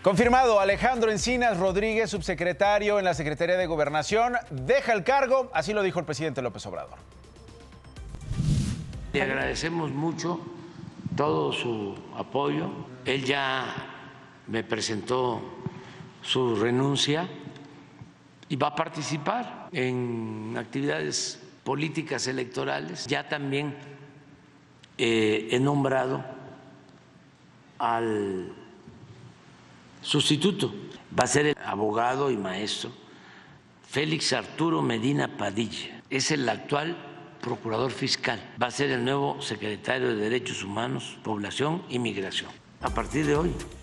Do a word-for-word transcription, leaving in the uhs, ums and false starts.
Confirmado, Alejandro Encinas Rodríguez, subsecretario en la Secretaría de Gobernación, deja el cargo, así lo dijo el presidente López Obrador. Le agradecemos mucho todo su apoyo. Él ya me presentó su renuncia y va a participar en actividades políticas electorales. Ya también eh, he nombrado al sustituto, va a ser el abogado y maestro Félix Arturo Medina Padilla. Es el actual procurador fiscal. Va a ser el nuevo secretario de Derechos Humanos, Población y Migración. A partir de hoy